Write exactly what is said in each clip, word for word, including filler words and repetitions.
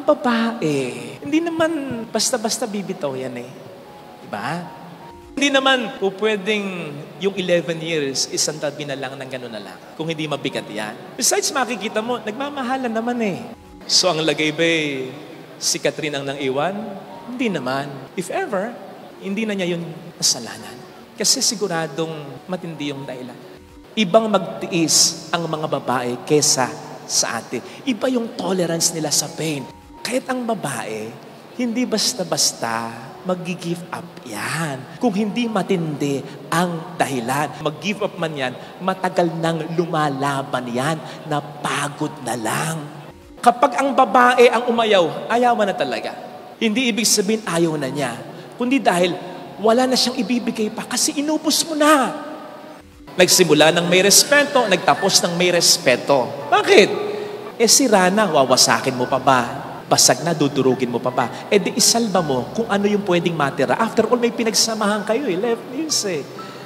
babae, hindi naman basta-basta bibitaw yan eh. Diba? Hindi naman po pwedeng yung eleven years, isang tabi na lang ng gano'n na lang. Kung hindi mabigat yan. Besides, makikita mo, nagmamahalan naman eh. So ang lagay ba eh, si Catherine ang nang iwan? Hindi naman. If ever, hindi na niya yun kasalanan. Kasi siguradong matindi yung dahilan. Ibang magtiis ang mga babae kesa sa ate. Iba yung tolerance nila sa pain. Kahit ang babae, hindi basta-basta mag-give up yan. Kung hindi matindi ang dahilan. Mag-give up man yan, matagal nang lumalaban yan, napagod na lang. Kapag ang babae ang umayaw, ayawan na talaga. Hindi ibig sabihin ayaw na niya. Kundi dahil wala na siyang ibibigay pa kasi inubos mo na. Nagsimula ng may respeto, nagtapos ng may respeto. Bakit? Eh si Rana, wawasakin mo pa ba? Basag na, dudurugin mo pa ba? Eh di isalba mo kung ano yung pwedeng matira. After all, may pinagsamahan kayo eh. Left years eh.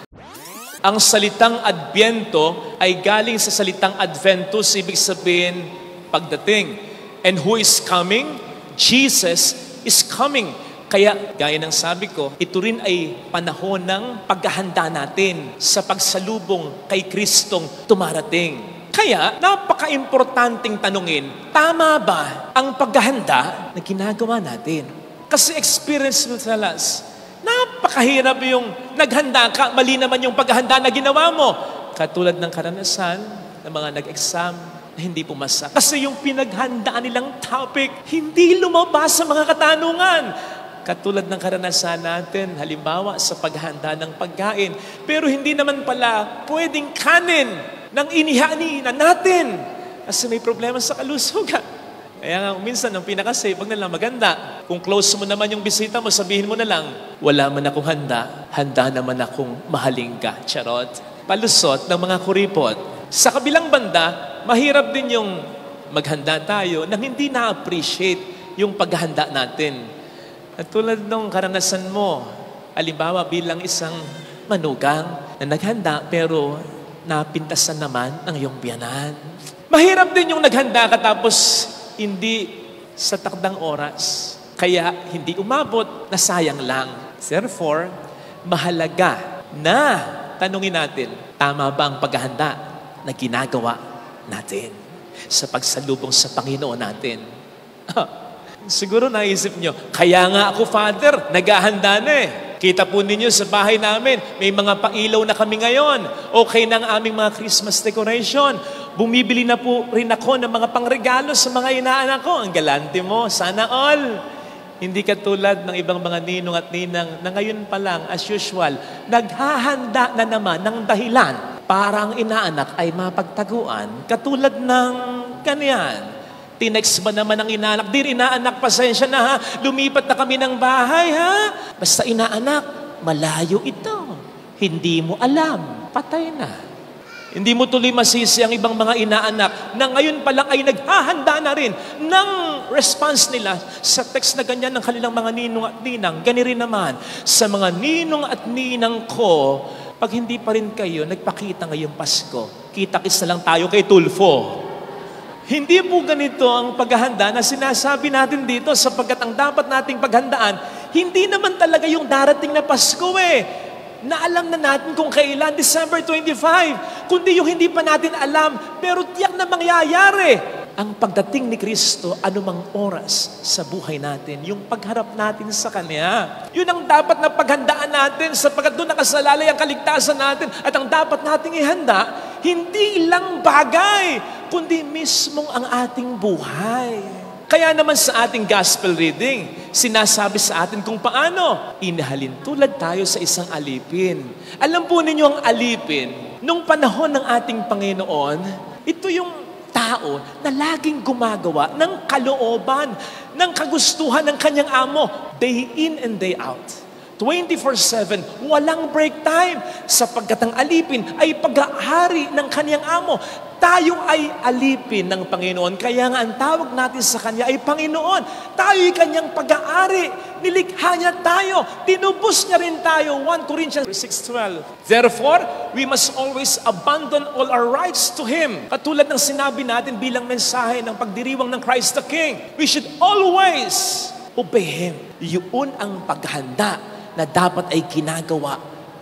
Ang salitang Adbyento ay galing sa salitang Adventus, ibig sabihin, pagdating. And who is coming? Jesus is coming. Kaya, gaya ng sabi ko, ito rin ay panahon ng paghahanda natin sa pagsalubong kay Kristong tumarating. Kaya, napaka-importanting tanungin, tama ba ang paghahanda na ginagawa natin? Kasi experience will tell us, napakahirap yung naghanda ka, mali naman yung paghahanda na ginawa mo. Katulad ng karanasan ng mga nag-exam na hindi pumasa. Kasi yung pinaghandaan nilang topic, hindi lumabas sa mga katanungan. Katulad ng karanasan natin, halimbawa sa paghahanda ng pagkain. Pero hindi naman pala pwedeng kanin ng inihaaninan natin. Kasi may problema sa kalusugan. Kaya nga, minsan, ang pinaka-safe, wag na lang maganda. Kung close mo naman yung bisita mo, sabihin mo na lang, wala man akong handa, handa naman akong mahaling ka. Charot. Palusot ng mga kuripot. Sa kabilang banda, mahirap din yung maghanda tayo nang hindi na-appreciate yung paghahanda natin. At tulad nung karanasan mo, halimbawa bilang isang manugang na naghanda pero napintasan naman ang iyong biyanan. Mahirap din yung naghanda ka tapos hindi sa takdang oras. Kaya hindi umabot, na sayang lang. Therefore, mahalaga na tanungin natin, tama ba ang paghahanda na ginagawa natin sa pagsalubong sa Panginoon natin? Siguro naisip nyo, kaya nga ako, Father, naghahanda na eh. Kita po ninyo sa bahay namin, may mga pailaw na kami ngayon. Okay na ang aming mga Christmas decoration. Bumibili na po rin ako ng mga pangregalo sa mga inaanak ko. Ang galante mo, sana all. Hindi katulad ng ibang mga ninong at ninang na ngayon pa lang, as usual, naghahanda na naman ng dahilan para ang inaanak ay mapagtaguan. Katulad ng ganyan. Tinext ba naman ang inaanak? Dear inaanak, pasensya na ha. Lumipat na kami ng bahay ha. Basta inaanak, malayo ito. Hindi mo alam. Patay na. Hindi mo tuloy masisi ang ibang mga inaanak na ngayon pa lang ay naghahanda na rin ng response nila sa text na ganyan ng kanilang mga ninong at ninang. Gani rin naman sa mga ninong at ninang ko, pag hindi pa rin kayo nagpakita ngayong Pasko, kita-kits na lang tayo kay Tulfo. Hindi po ganito ang paghahanda na sinasabi natin dito sapagkat ang dapat nating paghandaan, hindi naman talaga yung darating na Pasko eh. Na alam na natin kung kailan, December twenty-five. Kundi yung hindi pa natin alam, pero tiyak na mangyayari. Ang pagdating ni Kristo, anumang oras sa buhay natin, yung pagharap natin sa Kanya. Yun ang dapat na paghandaan natin sapagkat doon nakasalalay ang kaligtasan natin at ang dapat nating ihanda, hindi lang bagay, kundi mismong ang ating buhay. Kaya naman sa ating gospel reading, sinasabi sa atin kung paano inahalin tulad tayo sa isang alipin. Alam po ninyo ang alipin, nung panahon ng ating Panginoon, ito yung tao na laging gumagawa ng kalooban, ng kagustuhan ng kanyang amo, day in and day out. twenty-four seven, walang break time, sapagkat ang alipin ay pag-aari ng kaniyang amo. Tayo ay alipin ng Panginoon, kaya nga ang tawag natin sa Kanya ay Panginoon. Tayo ay Kanyang pag-aari. Nilikha niya tayo. Tinubos niya rin tayo. First Corinthians six twelve. Therefore, we must always abandon all our rights to Him. Katulad ng sinabi natin bilang mensahe ng pagdiriwang ng Christ the King, we should always obey Him. Yun ang paghanda na dapat ay ginagawa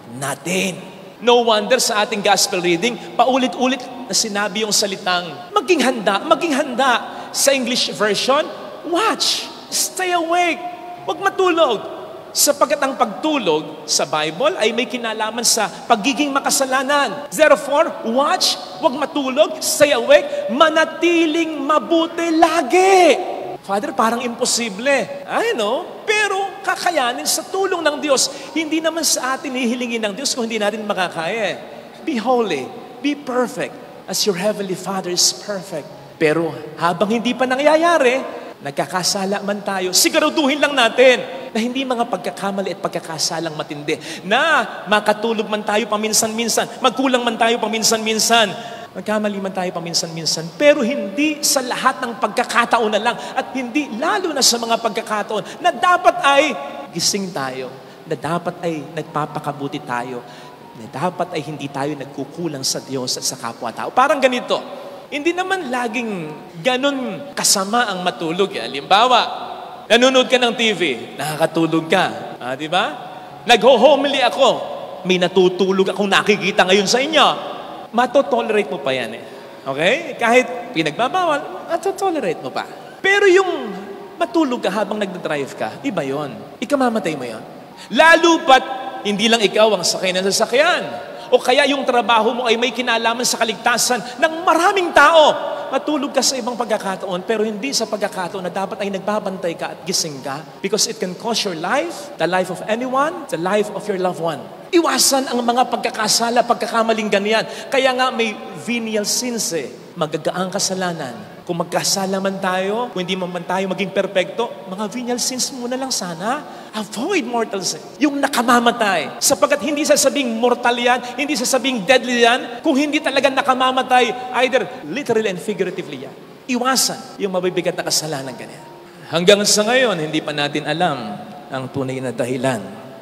natin. No wonder sa ating gospel reading, paulit-ulit na sinabi yung salitang maging handa, maging handa. Sa English version, watch, stay awake, huwag matulog. Sapagkat ang pagtulog sa Bible ay may kinalaman sa pagiging makasalanan. Therefore, watch, huwag matulog, stay awake, manatiling mabuti lagi. Father, parang imposible. I know, pero kakayanin sa tulong ng Diyos. Hindi naman sa atin hihilingin ng Diyos kung hindi natin makakaya. Be holy, be perfect, as your heavenly Father is perfect. Pero habang hindi pa nangyayari, nagkakasala man tayo, siguraduhin lang natin na hindi mga pagkakamali at pagkakasalang matindi, na makatulog man tayo paminsan-minsan, magkulang man tayo paminsan-minsan, magkamali man tayo paminsan-minsan, pero hindi sa lahat ng pagkakataon na lang, at hindi lalo na sa mga pagkakataon na dapat ay gising tayo, na dapat ay nagpapakabuti tayo, na dapat ay hindi tayo nagkukulang sa Diyos at sa kapwa-tao. Parang ganito, hindi naman laging ganun kasama ang matulog. Halimbawa, nanonood ka ng T V, nakakatulog ka. Ah, di ba? Nag-homily ako, may natutulog akong nakikita ngayon sa inyo. Matotolerate mo pa yan eh. Okay? Kahit pinagbabawal, matotolerate mo pa. Pero yung matulog ka habang nagdadrive ka, iba yon. Ikamamatay mo yon. Lalo pat, hindi lang ikaw ang sakay ng sasakyan. O kaya yung trabaho mo ay may kinalaman sa kaligtasan ng maraming tao. Matulog ka sa ibang pagkakataon, pero hindi sa pagkakataon na dapat ay nagbabantay ka at gising ka, because it can cost your life, the life of anyone, the life of your loved one. Iwasan ang mga pagkakasala, pagkakamaling ganyan. Kaya nga may venial sins eh. Magagaang kasalanan. Kung magkasala man tayo, kung hindi man tayo maging perpekto, mga venial sins muna lang sana. Avoid mortal sin. Yung nakamamatay. Sapagkat hindi sasabing mortal yan, hindi sasabing deadly yan, kung hindi talaga nakamamatay, either literally and figuratively yan. Iwasan yung mabibigat na kasalanan ganyan. Hanggang sa ngayon, hindi pa natin alam ang tunay na dahilan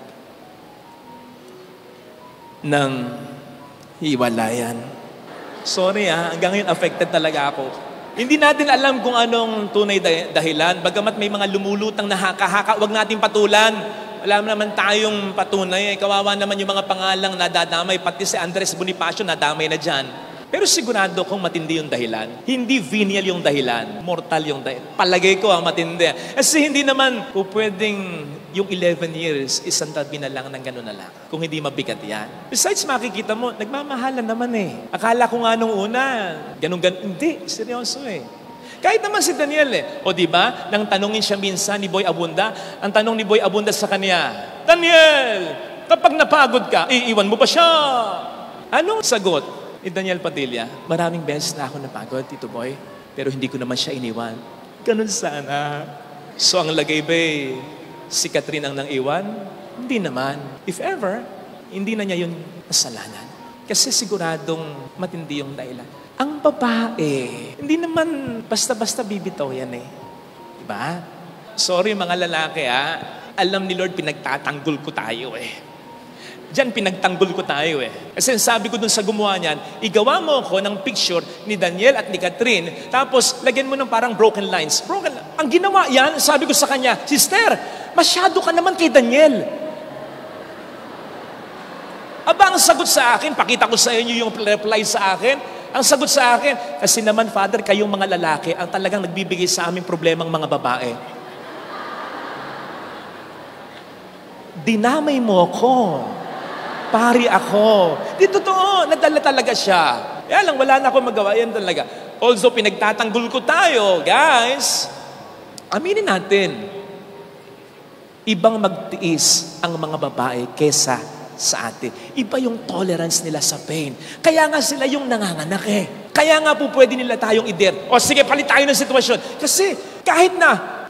ng hiwalayan. Sorry ah, hanggang ngayon affected talaga ako. Hindi natin alam kung anong tunay dahilan. Bagamat may mga lumulutang na haka-haka, huwag natin patulan. Wala naman tayong patunay. Kawawa naman yung mga pangalang nadadamay. Pati si Andres Bonifacio nadamay na dyan. Pero sigurado kung matindi yung dahilan. Hindi venial yung dahilan. Mortal yung dahilan. Palagay ko ang matindi. Kasi hindi naman po pwedeng yung eleven years, isang tabi na lang ng gano'n na lang. Kung hindi mabigat yan. Besides, makikita mo, nagmamahalan naman eh. Akala ko nga nung una, ganun-ganun. Hindi, seryoso eh. Kahit naman si Daniel eh. O diba, nang tanongin siya minsan ni Boy Abunda, ang tanong ni Boy Abunda sa kanya, Daniel, kapag napagod ka, iiwan mo ba siya? Anong sagot ni Daniel Padilla? Maraming beses na ako napagod, Tito Boy, pero hindi ko naman siya iniwan. Ganun sana. So ang lagay ba eh, si Catherine ang nang iwan? Hindi naman. If ever, hindi na niya yun kasalanan. Kasi siguradong matindi yung dahilan. Ang babae, hindi naman basta-basta bibitaw yan eh. Diba? Sorry mga lalaki ah. Alam ni Lord, pinagtatanggol ko tayo eh. Diyan pinagtanggol ko tayo eh. Kasi sabi ko dun sa gumawa niyan, igawa mo ko ng picture ni Daniel at ni Catherine, tapos lagyan mo ng parang broken lines. Broken Ang ginawa yan, sabi ko sa kanya, Sister, masyado ka naman kay Daniel. Aba, ang sagot sa akin, pakita ko sa inyo yung reply sa akin, ang sagot sa akin, kasi naman, Father, kayong mga lalaki, ang talagang nagbibigay sa aming problemang mga babae. Dinamay mo ko. Pari ako. Di totoo, nadala talaga siya. Kaya lang, wala na akong magawa. Yan talaga. Also, pinagtatanggol ko tayo, guys. Aminin natin, ibang magtiis ang mga babae kesa sa atin. Iba yung tolerance nila sa pain. Kaya nga sila yung nanganganak eh. Kaya nga po pwede nila tayong i-dare. O sige, palit tayo ng sitwasyon. Kasi kahit na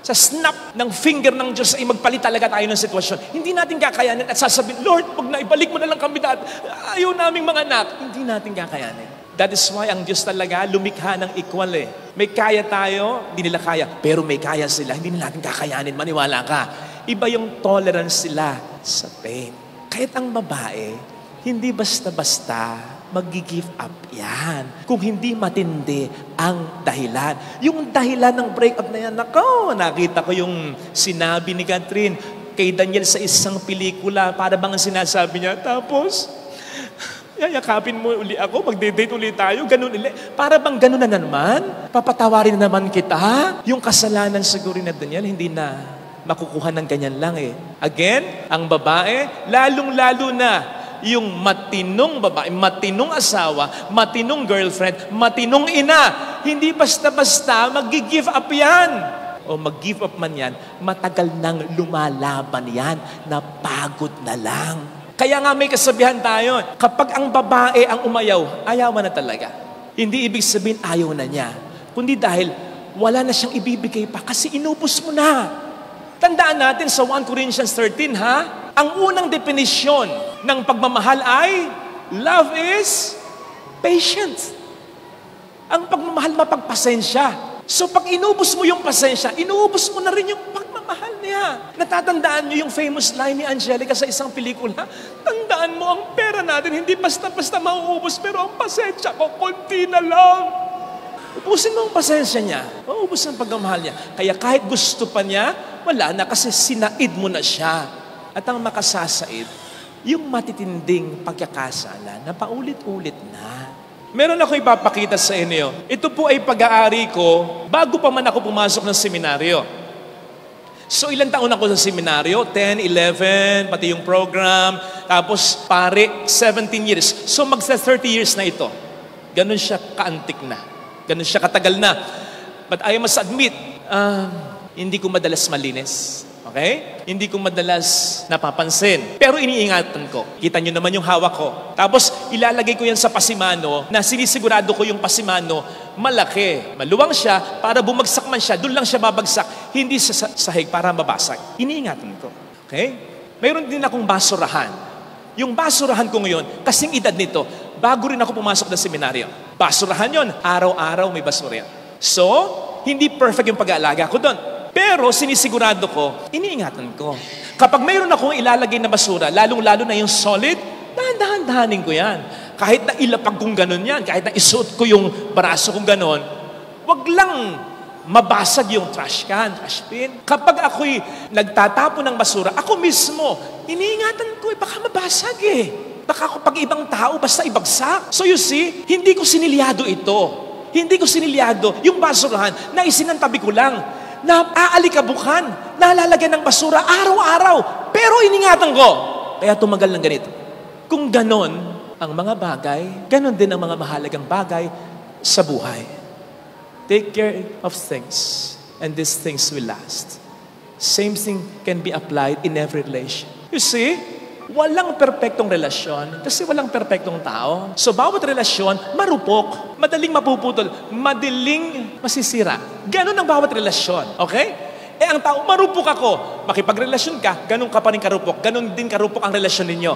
sa snap ng finger ng Diyos ay magpalit talaga tayo ng sitwasyon. Hindi natin kakayanin at sasabihin, Lord, pag naibalik mo na lang kami dati, ayaw naming mga anak. Hindi natin kakayanin. That is why ang Diyos talaga lumikha ng equal eh. May kaya tayo, hindi nila kaya. Pero may kaya sila, hindi nila natin kakayanin. Maniwala ka. Iba yung tolerance sila sa pain. Kahit ang babae, hindi basta-basta mag-give up yan. Kung hindi matindi ang dahilan. Yung dahilan ng breakup na yan, nako, nakita ko yung sinabi ni Catherine kay Daniel sa isang pelikula, para bang sinasabi niya, tapos, yayakapin mo uli ako, magde-date ulit tayo, ganun ulit. Para bang ganun na naman? Papatawarin na naman kita? Yung kasalanan siguro na Daniel, hindi na makukuha ng ganyan lang eh. Again, ang babae, lalong-lalo na yung matinong babae, matinong asawa, matinong girlfriend, matinong ina, hindi basta-basta mag-give up yan. O mag-give up man yan, matagal nang lumalaban yan, napagod na lang. Kaya nga may kasabihan tayo, kapag ang babae ang umayaw, ayaw na talaga. Hindi ibig sabihin ayaw na niya, kundi dahil wala na siyang ibibigay pa kasi inubos mo na. Tandaan natin sa First Corinthians thirteen, ha? Ang unang definisyon ng pagmamahal ay, love is patient. Ang pagmamahal mapagpasensya. So pag inubos mo yung pasensya, inubos mo na rin yung pagmamahal niya. Natatandaan niyo yung famous line ni Angelica sa isang pelikula? Tandaan mo, ang pera natin hindi basta-basta mauubos, pero ang pasensya ko, konti na lang. Ubusin mo ang pasensya niya. Maubos ang pagmamahal niya. Kaya kahit gusto pa niya, wala na kasi sinaid mo na siya. At ang makasasaid, yung matitinding pagkakasala na paulit-ulit na. Meron ako ipapakita sa inyo. Ito po ay pag-aari ko bago pa man ako pumasok ng seminaryo. So ilang taon ako sa seminaryo? ten, eleven, pati yung program. Tapos pare, seventeen years. So magsa thirty years na ito. Ganon siya kaantik na. Ganon siya katagal na. But I must admit, uh, hindi ko madalas malinis. Okay? Hindi ko madalas napapansin. Pero iniingatan ko. Kita nyo naman yung hawak ko. Tapos, ilalagay ko yan sa pasimano na sinisigurado ko yung pasimano malaki. Maluwang siya, para bumagsak man siya, doon lang siya babagsak. Hindi sa sahig para mabasag. Iniingatan ko. Okay? Mayroon din akong basurahan. Yung basurahan ko ngayon, kasing edad nito, bago rin ako pumasok ng seminaryo. Basurahan yon, araw-araw may basura. So, hindi perfect yung pag-aalaga ko doon. Pero sinisigurado ko, iniingatan ko. Kapag mayroon akong ilalagay na basura, lalong-lalo na yung solid, dahan-dahan-dahanin ko yan. Kahit na ilapag kong ganon yan, kahit na isuot ko yung braso kong ganon, wag lang mabasag yung trash can, trash bin. Kapag ako'y nagtatapo ng basura, ako mismo, iniingatan ko, eh, baka mabasag eh. Baka ako pag ibang tao, basta ibagsak. So you see, hindi ko sinilyado ito. Hindi ko sinilyado yung basurahan na isinantabi ko lang. Na aalikabukan, nalalagyan ng basura araw-araw. Pero iningatan ko. Kaya tumagal ng ganito. Kung ganon ang mga bagay, ganon din ang mga mahalagang bagay sa buhay. Take care of things, and these things will last. Same thing can be applied in every relation. You see, walang perpektong relasyon kasi walang perpektong tao. So, bawat relasyon, marupok, madaling mapuputol, madaling masisira. Ganon ang bawat relasyon. Okay? Eh, ang tao, marupok ako. Makipagrelasyon ka, ganon ka pa rin karupok. Ganon din karupok ang relasyon ninyo.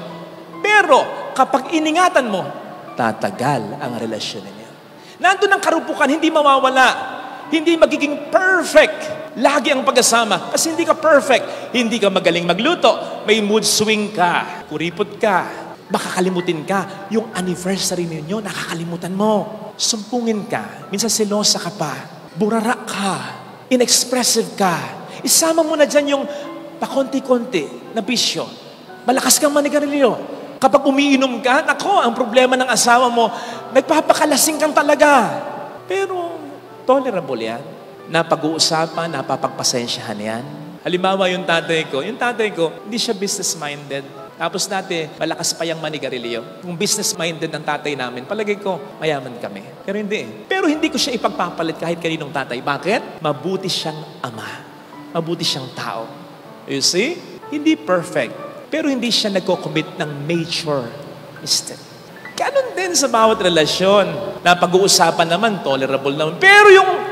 Pero, kapag iningatan mo, tatagal ang relasyon ninyo. Nandun ang karupukan, hindi mawawala. Hindi magiging perfect. Lagi ang pag-asama. Kasi hindi ka perfect. Hindi ka magaling magluto. May mood swing ka. Kuripot ka. Baka kalimutin ka. Yung anniversary ninyo, nakakalimutan mo. Sumpungin ka. Minsan selosa ka pa. Burarak ka. Inexpressive ka. Isama mo na dyan yung pakonti-konti na bisyo. Malakas kang manigarilyo. Kapag umiinom ka, nako, ang problema ng asawa mo, nagpapakalasing kang talaga. Pero, tolerable yan. Napag-uusapan, napapagpasensyahan yan. Halimbawa yung tatay ko, yung tatay ko, hindi siya business-minded. Tapos dati, malakas pa yung manigarilyo. Kung business-minded ang tatay namin, palagay ko, mayaman kami. Pero hindi. Pero hindi ko siya ipagpapalit kahit kaninong tatay. Bakit? Mabuti siyang ama. Mabuti siyang tao. You see? Hindi perfect. Pero hindi siya nagko-commit ng major mistake. Ganon din sa bawat relasyon. Na pag-uusapan naman, tolerable naman. Pero yung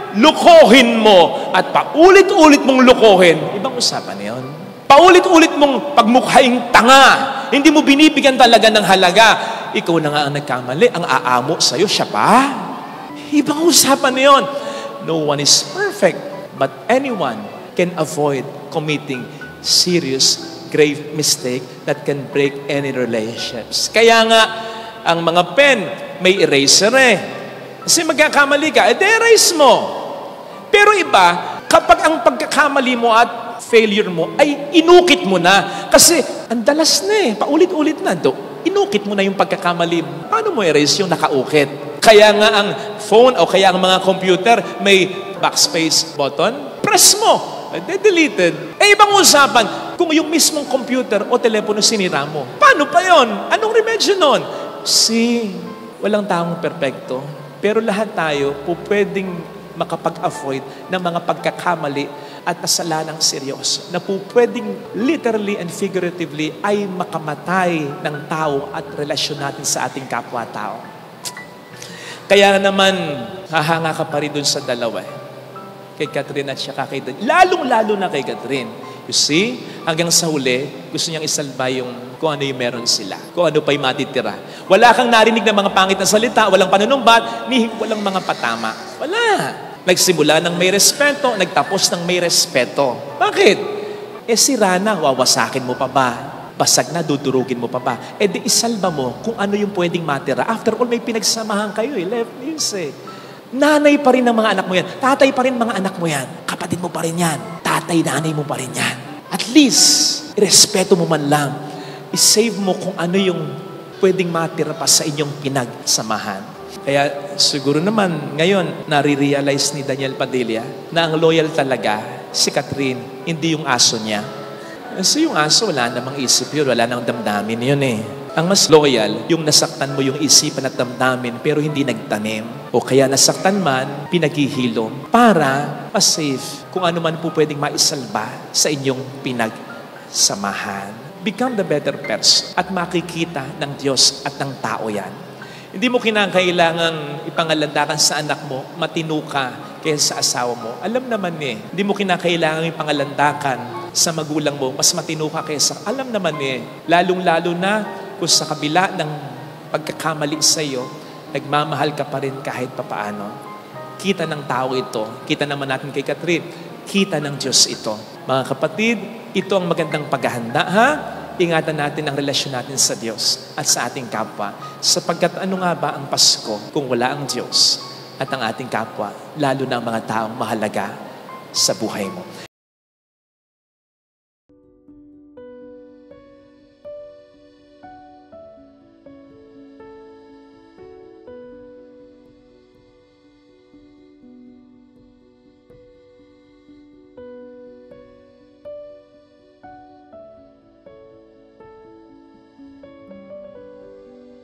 lukohin mo at paulit-ulit mong lukohin, ibang usapan yun. Paulit-ulit mong pagmukhaing tanga, hindi mo binibigyan talaga ng halaga, ikaw na nga ang nagkamali, ang aamo sa'yo, siya pa. Ibang usapan na yun. No one is perfect, but anyone can avoid committing serious, grave mistake that can break any relationships. Kaya nga, ang mga pen, may eraser eh. Kasi magkakamali ka, edi erase mo. Pero iba, kapag ang pagkakamali mo at failure mo ay inukit mo na. Kasi ang dalas na eh, paulit-ulit na. Do, inukit mo na yung pagkakamali mo. Paano mo erase yung nakaukit? Kaya nga ang phone o kaya ang mga computer may backspace button, press mo. De-deleted. Eh, ibang usapan, kung yung mismong computer o telepono sinira mo, paano pa yon? Anong remedyo nun? See, walang taong perpekto, pero lahat tayo po pwedeng makapag-avoid ng mga pagkakamali at kasalanang seryoso na po pwedeng literally and figuratively ay makamatay ng tao at relasyon natin sa ating kapwa-tao. Kaya naman, hahanga ka pa rin dun sa dalawa eh. Kay Catherine at siya kay Daniel. Lalong-lalo na kay Catherine. You see, hanggang sa huli, gusto niyang isalba yung kung ano yung meron sila. Kung ano pa yung matitira. Wala kang narinig ng mga pangit na salita, walang panunumbat, ni walang mga patama. Wala. Nagsimula ng may respeto, nagtapos ng may respeto. Bakit? Eh si Rana, wawasakin mo pa ba? Basag na, dudurugin mo pa ba? Eh di isalba mo kung ano yung pwedeng matira. After all, may pinagsamahan kayo eh. Left news eh. Nanay pa rin ng mga anak mo yan. Tatay pa rin mga anak mo yan. Kapatid mo pa rin yan. Tatay, nanay mo pa rin yan. At least, irespeto mo man lang. I-save mo kung ano yung pwedeng matira pa sa inyong pinagsamahan. Kaya siguro naman ngayon, nare-realize ni Daniel Padilla na ang loyal talaga si Catherine, hindi yung aso niya. Kasi yung aso, wala namang isip yun. Wala namang damdamin yun eh. Ang mas loyal, yung nasaktan mo yung isipan at damdamin pero hindi nagtanim. O kaya nasaktan man, pinaghihilom para ma-safe kung ano man po pwedeng maisalba sa inyong pinagsamahan. Become the better person at makikita ng Diyos at ng tao yan. Hindi mo kinakailangang ipangalandakan sa anak mo, matino ka kaysa sa asawa mo. Alam naman eh, hindi mo kinakailangang ipangalandakan sa magulang mo, mas matino ka kaysa, alam naman eh, lalong-lalo na kung sa kabila ng pagkakamali sa iyo, nagmamahal ka pa rin kahit papaano. Kita ng tao ito. Kita naman natin kay Catherine. Kita ng Diyos ito. Mga kapatid, ito ang magandang paghahanda, ha? Ingatan natin ang relasyon natin sa Diyos at sa ating kapwa. Sapagkat ano nga ba ang Pasko kung wala ang Diyos at ang ating kapwa, lalo na ang mga taong mahalaga sa buhay mo.